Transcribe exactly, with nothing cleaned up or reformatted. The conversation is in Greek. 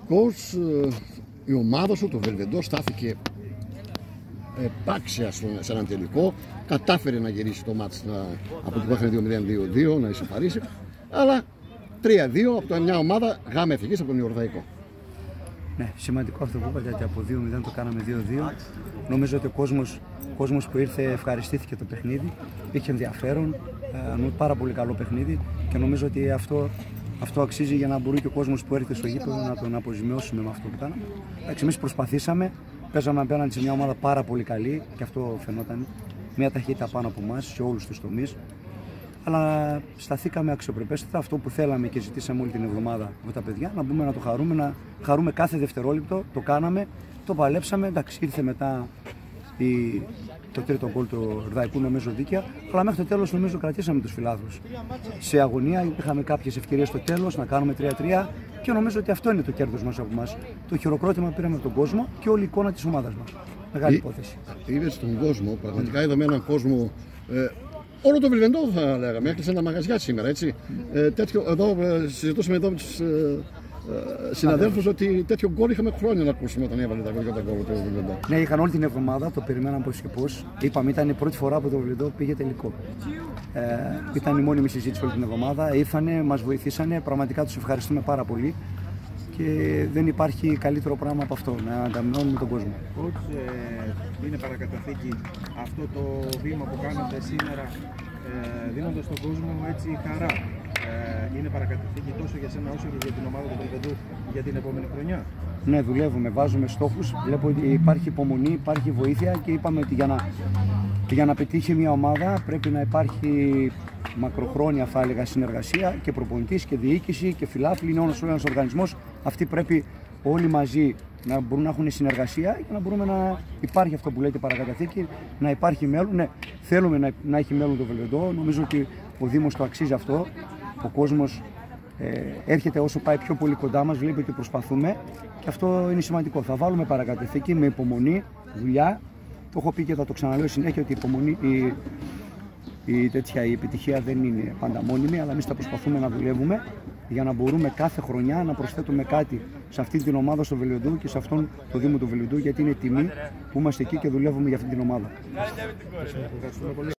Δυστυχώς η ομάδα σου, το Βελβεντό, στάθηκε επάξια σε έναν τελικό. Κατάφερε να γυρίσει το μάτς να, από την παιχνίδι μηδέν δύο δύο, να ισοφαρίσει. Αλλά τρία δύο από μια ομάδα γάμα εθνικής από τον Ιορδαϊκό. Ναι, σημαντικό αυτό που είπατε, ότι από δύο μηδέν το κάναμε δύο δύο. Νομίζω ότι ο κόσμος, ο κόσμος που ήρθε ευχαριστήθηκε το παιχνίδι, είχε ενδιαφέρον, ε, πάρα πολύ καλό παιχνίδι και νομίζω ότι αυτό, αυτό αξίζει για να μπορεί και ο κόσμος που έρχεται στο γήπεδο να τον αποζημιώσουμε με αυτό που κάναμε. Εμείς προσπαθήσαμε, παίζαμε απέναντι σε μια ομάδα πάρα πολύ καλή και αυτό φαινόταν, μια ταχύτητα πάνω από εμάς σε όλους τους τομείς. Αλλά σταθήκαμε αξιοπρεπέστατα, αυτό που θέλαμε και ζητήσαμε όλη την εβδομάδα από τα παιδιά, να μπούμε να το χαρούμε, να χαρούμε κάθε δευτερόλεπτο. Το κάναμε, το παλέψαμε. Εντάξει, ήρθε μετά η, το τρίτο γκολ του Ιορδαϊκού, νομίζω δίκαια, αλλά μέχρι το τέλος νομίζω κρατήσαμε τους φιλάθλους. Σε αγωνία είχαμε κάποιες ευκαιρίες στο τέλος να κάνουμε τρία τρία και νομίζω ότι αυτό είναι το κέρδος μας από εμάς. Το χειροκρότημα πήραμε από τον κόσμο και όλη η εικόνα της ομάδας μας. Μεγάλη Ή, υπόθεση. Είδες στον κόσμο, πραγματικά είδαμε έναν κόσμο. Ε, Όλο το Βελβεντό θα λέγαμε, έκλεισε ένα μαγαζιά σήμερα, έτσι. Ε, τέτοιο, εδώ ε, συζητούσαμε εδώ με τους ε, ε, συναδέλφους ότι τέτοιο γκολ είχαμε χρόνια να ακούσουμε όταν έβαλε τα γκολ του Βελβεντό. Ναι, είχαν όλη την εβδομάδα, το περιμέναν πώς και πώς. Είπαμε, ήταν η πρώτη φορά που το Βελβεντό πήγε τελικό. Ε, ήταν η μόνιμη συζήτηση όλη την εβδομάδα, ήρθανε, μας βοηθήσανε, πραγματικά τους ευχαριστούμε πάρα πολύ. Και δεν υπάρχει καλύτερο πράγμα από αυτό, να ανταμεινώνουμε τον κόσμο. Πώς ε, είναι παρακαταθήκη αυτό το βήμα που κάνετε σήμερα, ε, δίνοντας στον κόσμο έτσι χαρά. Ε, είναι παρακαταθήκη τόσο για σένα όσο και για την ομάδα του Βελβεντού για την επόμενη χρονιά. Ναι, δουλεύουμε, βάζουμε στόχους, βλέπω ότι υπάρχει υπομονή, υπάρχει βοήθεια και είπαμε ότι για να, για να πετύχει μια ομάδα πρέπει να υπάρχει μακροχρόνια, θα έλεγα, συνεργασία και προπονητής και διοίκηση και φιλάθλοι, είναι όλος ένας οργανισμός. Αυτοί πρέπει όλοι μαζί να μπορούν να έχουν συνεργασία για να μπορούμε να υπάρχει αυτό που λέτε παρακαταθήκη, να υπάρχει μέλλον. Ναι, θέλουμε να, να έχει μέλλον το Βελβεντό. Νομίζω ότι ο Δήμος το αξίζει αυτό. Ο κόσμος ε, έρχεται όσο πάει πιο πολύ κοντά μας, βλέπει ότι προσπαθούμε και αυτό είναι σημαντικό. Θα βάλουμε παρακαταθήκη με υπομονή, δουλειά. Το έχω πει και θα το ξαναλέω συνέχεια ότι η υπομονή. Η, Η, τέτοια, η επιτυχία δεν είναι πάντα μόνιμη, αλλά εμείς θα προσπαθούμε να δουλεύουμε για να μπορούμε κάθε χρονιά να προσθέτουμε κάτι σε αυτή την ομάδα στο Βελβεντό και σε αυτόν το Δήμο του Βελβεντού, γιατί είναι τιμή που είμαστε εκεί και δουλεύουμε για αυτή την ομάδα.